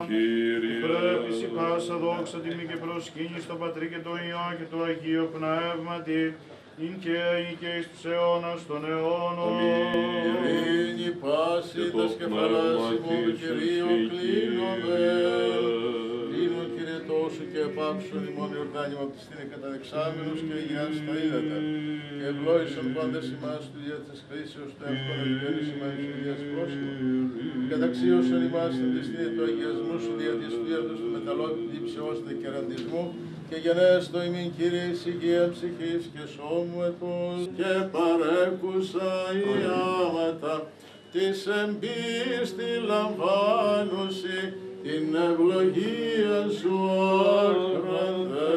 Πρέπει η πάσα δόξα τιμή και προσκύνη στο Πατρί και το Υιό και το Αγίο Πνεύματι, ειν και αεί και εις τους αιώνας των αιώνων. Ειρήνη πάση τας κεφαλάς ημών του Κυρίου κλείνομαι. Κλείνω Κύριε τόσου και επάψον ημών Ιορδάνημα από τη στήνη καταδεξάμενος και υγιάς τα ύδατα. Και ευλόγησον πάντες ημάς του δια της χρήσεως του εύκολου ευκαιρής ημάς του δίας πρόσχημα. Καταξίωσον ημάς την στήνη του αγιασμού σου δια της φύατος του μεταλλόπιτη ψεώς δεκεραντισμού και γενέστο ημίν Κύριε εις υγεία ψυχής και σώμου ετούς και παρέκουσα η άματα της εμπίστη λαμβάνουση την ευλογία σου άκραντε.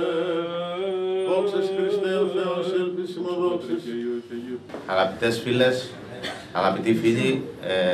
Δόξες Χριστέ ο Θεός ελπίσιμο δόξες. Αγαπητές φίλες, αγαπητοί φίλοι,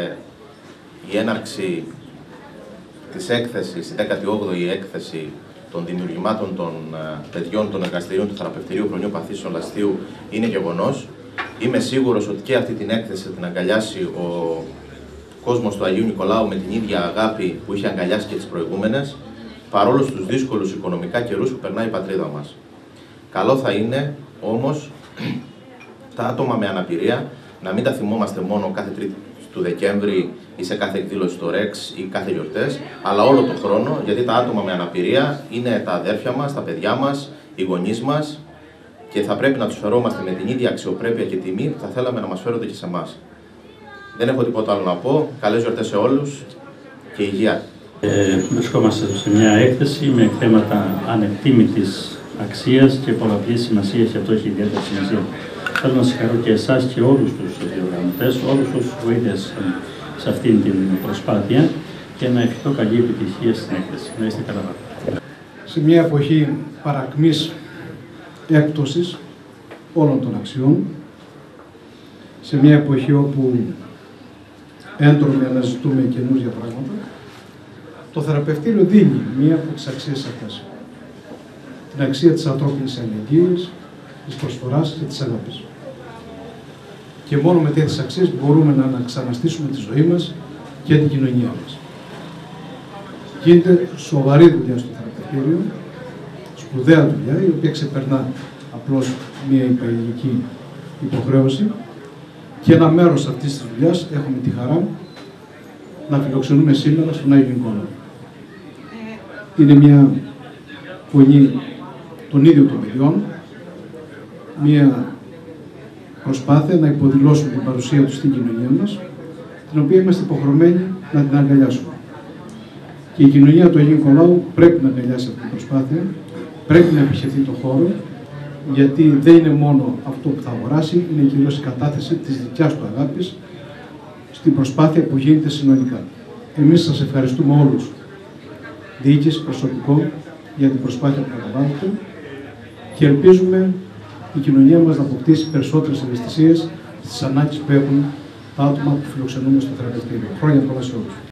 η έναρξη της έκθεσης, η 18η έκθεση των δημιουργημάτων των παιδιών των εργαστηρίων του Θεραπευτηρίου Χρονιού Παθήσεων Λαστείου είναι γεγονός. Είμαι σίγουρος ότι και αυτή την έκθεση θα την αγκαλιάσει ο κόσμος του Αγίου Νικολάου με την ίδια αγάπη που είχε αγκαλιάσει και τις προηγούμενες, παρόλο στους δύσκολους οικονομικά καιρούς που περνάει η πατρίδα μας. Καλό θα είναι όμως τα άτομα με αναπηρία να μην τα θυμόμαστε μόνο κάθε Τρίτη του Δεκέμβρη ή σε κάθε εκδήλωση στο ΡΕΞ ή κάθε γιορτές, αλλά όλο τον χρόνο, γιατί τα άτομα με αναπηρία είναι τα αδέρφια μας, τα παιδιά μας, οι γονείς μας και θα πρέπει να τους φερόμαστε με την ίδια αξιοπρέπεια και τιμή που θα θέλαμε να μας φέρονται και σε εμάς. Δεν έχω τίποτα άλλο να πω. Καλές γιορτές σε όλους και υγεία. Βρισκόμαστε σε μια έκθεση με θέματα ανεκτήμητης αξίας και πολλαπλής σημασίας, και αυτό έχει ιδιαίτερη σημασία. Θέλω να συγχαρώ και εσάς και όλους τους διοργανωτές, όλους όσους βοήθησαν σε αυτήν την προσπάθεια και να ευχηθώ καλή επιτυχία στην έκθεση. Να είστε καλά. Σε μια εποχή παρακμής έκπτωσης όλων των αξιών, σε μια εποχή όπου έντρομοι αναζητούμε καινούργια πράγματα, το θεραπευτήριο δίνει μία από τις αξίες αυτές. Την αξία της ανθρώπινης αλληλεγγύης, της προσφοράς και της αγάπης. Και μόνο με τέτοιες αξίες μπορούμε να ξαναστήσουμε τη ζωή μας και την κοινωνία μας. Γίνεται σοβαρή δουλειά στο θεραπευτήριο, σπουδαία δουλειά, η οποία ξεπερνά απλώς μία υπαλληλική υποχρέωση, και ένα μέρος αυτής της δουλειάς έχουμε τη χαρά να φιλοξενούμε σήμερα στον Άγιο Νικολάο. Είναι μια φωνή των ίδιων των παιδιών, μια προσπάθεια να υποδηλώσουν την παρουσία τους στην κοινωνία μας, την οποία είμαστε υποχρεωμένοι να την αγκαλιάσουμε. Και η κοινωνία του Αγίου Νικολάου πρέπει να αγκαλιάσει αυτή την προσπάθεια, πρέπει να επισκεφθεί το χώρο, γιατί δεν είναι μόνο αυτό που θα αγοράσει, είναι κυρίως η κατάθεση της δικιάς του αγάπης στην προσπάθεια που γίνεται συνολικά. Εμείς σας ευχαριστούμε όλους, διοίκηση, προσωπικό, για την προσπάθεια που καταβάλλετε και ελπίζουμε η κοινωνία μας να αποκτήσει περισσότερες ευαισθησίες στις ανάγκες που έχουν τα άτομα που φιλοξενούμε στο θεραπευτήριο. Χρόνια πολλά σε όλους.